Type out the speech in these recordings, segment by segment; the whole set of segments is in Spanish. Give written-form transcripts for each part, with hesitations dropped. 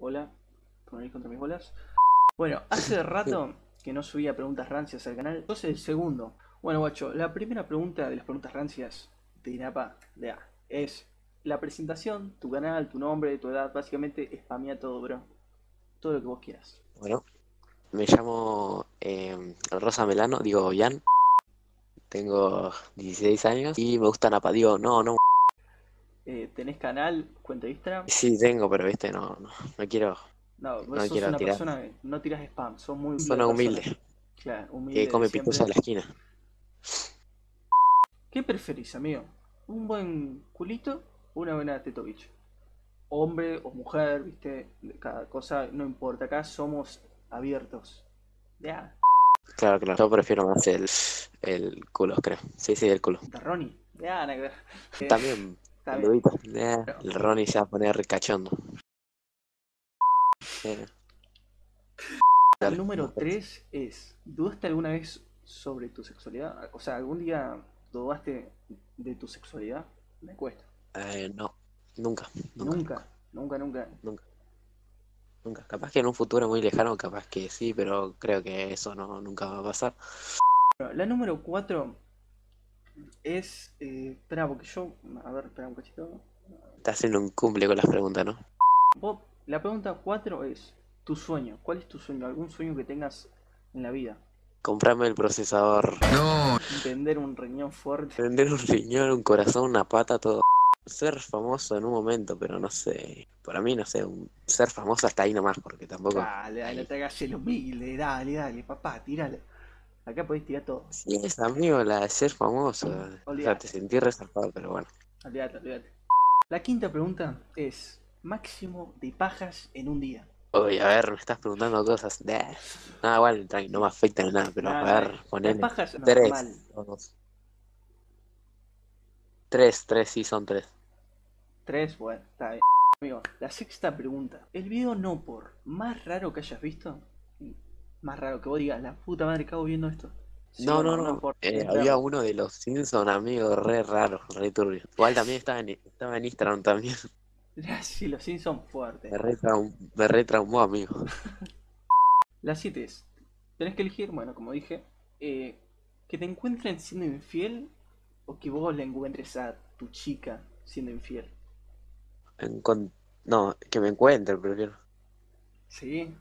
bola. Por nariz contra mis bolas. Bueno, hace rato que no subía preguntas rancias al canal. Yo soy el segundo. Bueno, guacho, la primera pregunta de las preguntas rancias de INAPA de A es la presentación, tu canal, tu nombre, tu edad. Básicamente, spamea todo, bro. Todo lo que vos quieras. Bueno, me llamo Rosa Melano, digo Jan, tengo 16 años y me gusta Napa, digo, no, ¿Tenés canal, cuenta de Instagram? sí tengo, pero viste, no quiero, No, vos no sos quiero una tirar. persona que no tiras spam. Sos muy humilde de Zona persona. humilde, Claro, que humilde de come pituza siempre. de la esquina. ¿Qué preferís, amigo? ¿Un buen culito o una buena teto bicho? Hombre o mujer, viste, cada cosa no importa, acá somos abiertos. Ya, Claro, yo prefiero más el culo, creo. Sí, el culo. de Ronnie, ya, nada que ver. También Está el bien. dudito. Pero, El Ronnie se va a poner ricachondo. la Dale, número vamos por eso. 3 es, ¿dudaste alguna vez sobre tu sexualidad? O sea, ¿algún día dudaste de tu sexualidad? Me cuesta. No, nunca, Nunca, nunca, nunca. nunca, nunca. Capaz que en un futuro muy lejano, capaz que sí, pero creo que eso nunca va a pasar. Bueno, la número 4 es, espera, porque yo, a ver, espera un cachito. Está haciendo un cumple con las preguntas, ¿no? La pregunta 4 es, tu sueño. ¿Cuál es tu sueño? ¿Algún sueño que tengas en la vida? Comprarme el procesador. No. Vender un riñón fuerte. Vender un riñón, un corazón, una pata, todo. Ser famoso en un momento, pero no sé. Para mí, no sé, ser famoso hasta ahí nomás, porque tampoco. Dale, dale, no Ahí. te hagas el humilde, dale, dale, papá, tirale. Acá podés tirar todo. Sí, es amigo, la de ser famoso. O sea, te Olvídate, sentí resarpado, pero bueno. olvídate, olvídate. La quinta pregunta es, máximo de pajas en un día. Oye, a ver, me estás preguntando cosas. Nada, igual, tranqui, no me afecta ni nada, pero Nada, a nada. ver, Las ponele. pajas Tres. normal. O dos. Tres, sí, son tres. Tres, bueno, está bien. Amigo, la sexta pregunta. El video no por más raro que hayas visto, más raro que vos digas, la puta madre acabo viendo esto. Sí No, o no, no, no no. por es Había verlo. uno de los Simpsons, amigo, re raro, re turbio. Igual también estaba en Instagram también. Sí, los Sims son fuertes. Me re traumó, amigo. La 7 es, tenés que elegir, bueno, como dije, eh, que te encuentren siendo infiel o que vos le encuentres a tu chica siendo infiel. Encon- no, que me encuentre, prefiero. ¿Sí?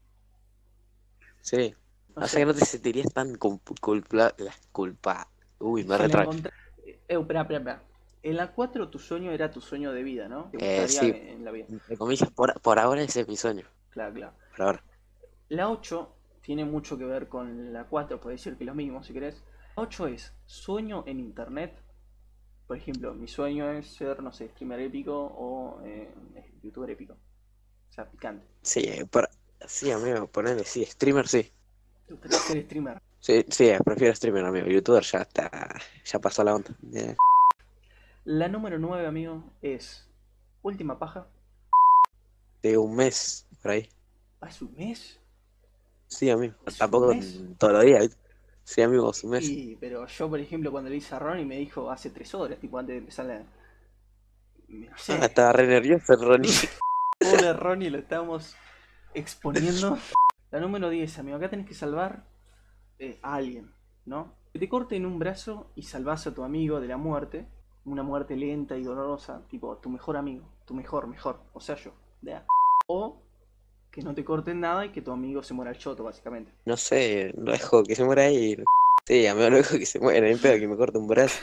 Sí. No O sea que sé, no te sentirías tan culpa. Uy, me que le retrae. encontrás... espera, espera, espera. En la 4 tu sueño era tu sueño de vida, ¿no? Te gustaría Sí, en la vida. entre comillas, por ahora ese es mi sueño. Claro, claro. Por ahora. La 8 tiene mucho que ver con la 4, puede decir que es lo mismo si querés. La 8 es sueño en internet. Por ejemplo, mi sueño es ser, no sé, streamer épico o youtuber épico. O sea, picante. Sí, sí, amigo, ponele, sí, streamer sí. ¿Te gustaría ser streamer? Sí, prefiero streamer, amigo. YouTuber ya está, ya pasó la onda. La número 9, amigo, es última paja. De un mes, por ahí. ¿Hace un mes? Sí, amigo. ¿Hace un Tampoco mes? todos los días, ¿viste? Sí, amigo, un mes. Y, pero yo, por ejemplo, cuando le hice a Ronnie me dijo hace 3 horas, tipo antes de empezar la... No Ah, sé. estaba re nervioso el Ronnie. Pobre Ronnie, lo estamos exponiendo. La número 10, amigo, acá tenés que salvar a alguien, ¿no? Que te corten un brazo y salvas a tu amigo de la muerte. Una muerte lenta y dolorosa, tipo tu mejor amigo, tu mejor, o sea yo. ¿Ya? O que no te corten nada y que tu amigo se muera al choto, básicamente. No sé, lo dejo que se muera ahí. Sí, amigo, lo dejo que se muera. Ni pedo que me corte un brazo.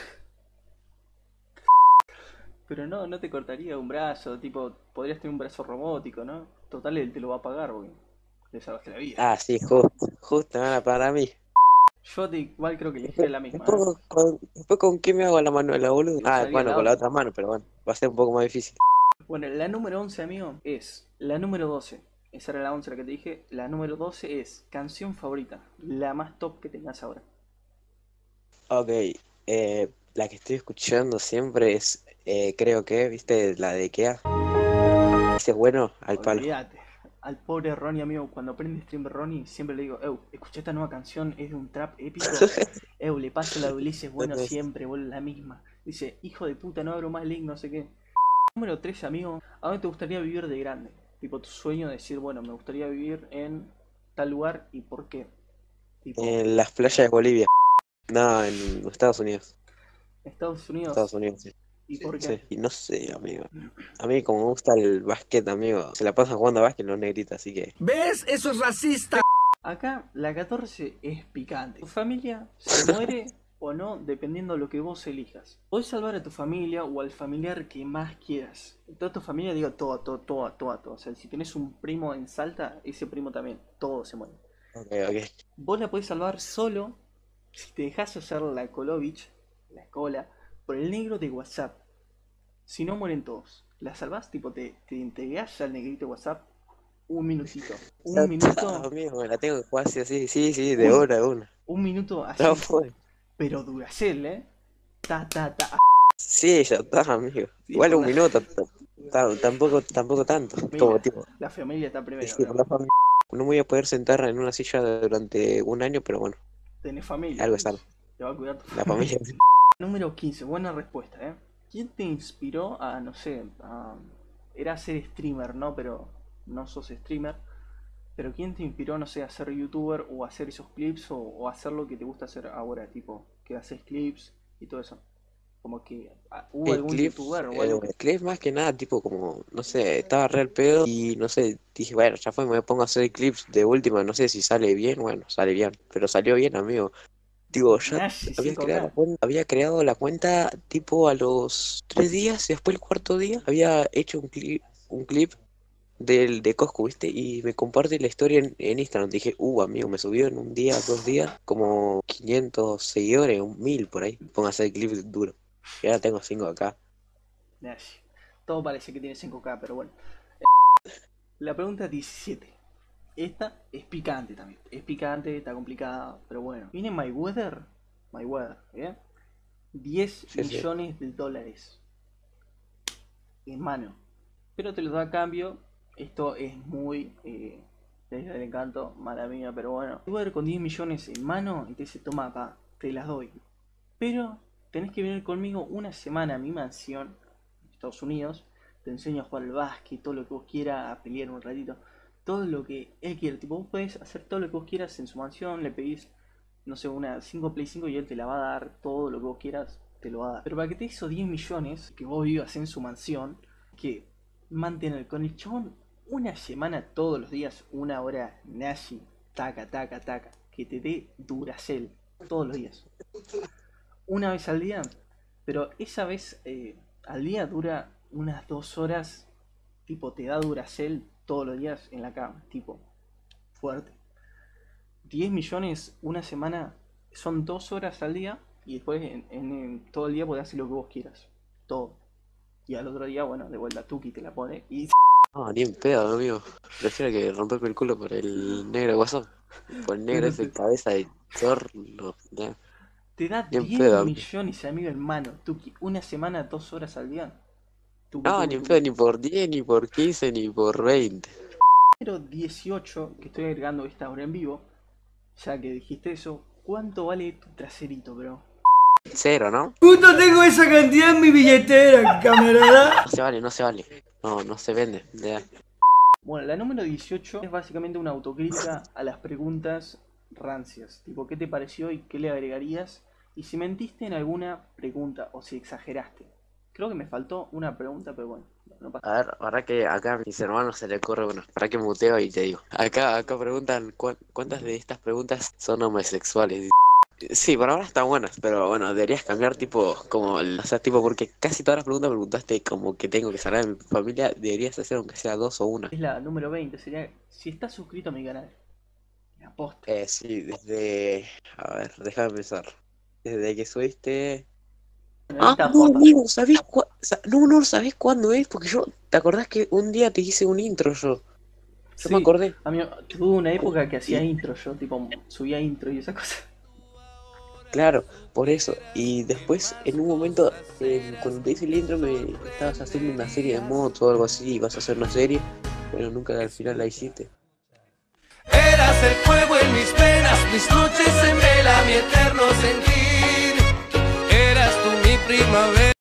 Pero no, no te cortaría un brazo, tipo, podrías tener un brazo robótico, ¿no? Total, él te lo va a pagar porque le salvaste la vida. Ah, sí, justo, me van a pagar a mí. Yo igual creo que elegiría la misma, ¿eh? Después, ¿con qué me hago la manuela, boludo? Ah, Usaría bueno, la con la otra. otra mano, pero bueno, va a ser un poco más difícil. Bueno, la número 11, amigo, es la número 12. Esa era la 11 la que te dije. La número 12 es canción favorita, la más top que tengas ahora. Ok, la que estoy escuchando siempre es, creo que, ¿viste? La de IKEA. Ese es bueno, al palo. Olvídate. Al pobre Ronnie, amigo, cuando prende stream Ronnie, siempre le digo, escuché esta nueva canción, es de un trap épico. Le paso la de Ulises, bueno, siempre, vuelve la misma. Dice, hijo de puta, no abro más link, no sé qué. Número 3, amigo, ¿a dónde te gustaría vivir de grande? Tipo, tu sueño de decir, bueno, me gustaría vivir en tal lugar y por qué. Tipo, En las playas de Bolivia. No, en Estados Unidos. Estados Estados Unidos Unidos, sí. y por Sí, qué. y no sé, amigo. A mí como me gusta el básquet, amigo, se la pasan jugando a básquet los negritos, así que... ¿Ves? Eso es racista. Acá la 14 es picante. Tu familia se muere o no dependiendo de lo que vos elijas. Podés salvar a tu familia o al familiar que más quieras. Toda tu familia, digo, toda. O sea, si tenés un primo en Salta, ese primo también, todos se mueren. Ok, ok. Vos la podés salvar solo si te dejás hacer la Kolovich, la cola, por el negro de WhatsApp. Si no mueren todos. La salvás, tipo, te integrás al negrito de WhatsApp un minutito. Ya Un está, minuto. amigo, me la tengo que jugar así, sí, de una, de una. Un minuto así. No fue. Pero Duracell, Ta. Sí, ya está, amigo. Sí, Igual por un la- minuto, tampoco tanto. Como Mira, tipo, la familia está primero. sí, por la ¿No? familia. No me voy a poder sentar en una silla durante un año, pero bueno, Tenés familia. algo es algo. Te va a cuidar tu La familia. Número 15, buena respuesta, ¿eh? ¿Quién te inspiró a, no sé, era ser streamer, ¿no? Pero no sos streamer. Pero ¿quién te inspiró, no sé, a ser youtuber o a hacer esos clips o a hacer lo que te gusta hacer ahora? Tipo, que haces clips y todo eso. Como que hubo algún youtuber o algo que... Clips más que nada, tipo como, no sé, estaba re al pedo y no sé, dije, bueno, ya fue, me pongo a hacer clips de última, no sé si sale bien, bueno, sale bien, pero salió bien, amigo. Digo, ya Nash, había creado la cuenta tipo a los 3 días, y después el cuarto día había hecho un clip de Coscu, ¿viste? Y me comparte la historia en Instagram. Dije, amigo, me subió en un día, 2 días, como 500 seguidores, 1000 por ahí. Pongo a hacer clips duro. Y ahora tengo 5 acá. Nash. Todo parece que tiene 5K, pero bueno. La pregunta 17. Esta es picante también. Es picante, está complicada, pero bueno. Viene Mayweather, ¿bien? 10 Sí. millones de dólares en mano. Pero te los da a cambio. Esto es muy... desde el encanto, mala mía, pero bueno. Mayweather con 10 millones en mano y te dice, toma, pa, te las doy. Pero tenés que venir conmigo una semana a mi mansión, en Estados Unidos. Te enseño a jugar al básquet, todo lo que vos quieras, a pelear un ratito. Todo lo que él quiere. Tipo, vos podés hacer todo lo que vos quieras en su mansión. Le pedís, no sé, una 5 Play 5 y él te la va a dar. Todo lo que vos quieras, te lo va a dar. Pero para que te hizo 10 millones, que vos vivas en su mansión, que mantener con el chabón una semana todos los días, 1 hora, Nashi, taca. Que te dé Duracell todos los días. Una vez al día, pero esa vez al día dura unas 2 horas, tipo te da Duracell todos los días en la cama, tipo fuerte. 10 millones una semana son 2 horas al día y después en todo el día podés hacer lo que vos quieras, todo. Y al otro día, bueno, de vuelta Tuki te la pone y... No, ni en pedo, amigo. Prefiero que romperme el culo por el negro de WhatsApp. Por el negro ese cabeza de chorro. Ya. Te da Ni en 10 pedo, amigo. millones, amigo, en mano, Tuki. Una semana, 2 horas al día. No, ni en pedo, ni por 10, ni por 15, ni por 20. Número 18, que estoy agregando esta hora en vivo, ya que dijiste eso, ¿cuánto vale tu traserito, bro? 0, ¿no? Justo tengo esa cantidad en mi billetera, camarada. No se vale. No se vende. Ya. Bueno, la número 18 es básicamente una autocrítica a las preguntas rancias. Tipo, ¿qué te pareció y qué le agregarías? Y si mentiste en alguna pregunta o si exageraste. Creo que me faltó una pregunta, pero bueno, no pasa. A ver, ahora que acá a mis hermanos se le ocurre, bueno, para que muteo y te digo. Acá preguntan cuántas de estas preguntas son homosexuales. Sí, por ahora están buenas, pero bueno, deberías cambiar tipo, como, o sea, tipo, porque casi todas las preguntas me preguntaste como que tengo que sanar a mi familia, deberías hacer aunque sea 2 o 1. Es la número 20, sería si estás suscrito a mi canal. La posta. Sí, a ver, déjame pensar. Desde que subiste... Ahí está, no, posta. amigo, no, ¿sabés cuándo es? Porque ¿te acordás que un día te hice un intro yo? Yo me Sí, acordé. amigo, tuve una época que hacía intro yo, tipo, subía intro y esas cosas. Claro, por eso. Y después, en un momento, cuando te hice el intro, me estabas haciendo una serie de mods o algo así, y vas a hacer una serie, pero nunca al final la hiciste. Eras el fuego en mis venas, mis noches en vela, mi eterno sentir. Eras tú mi primavera.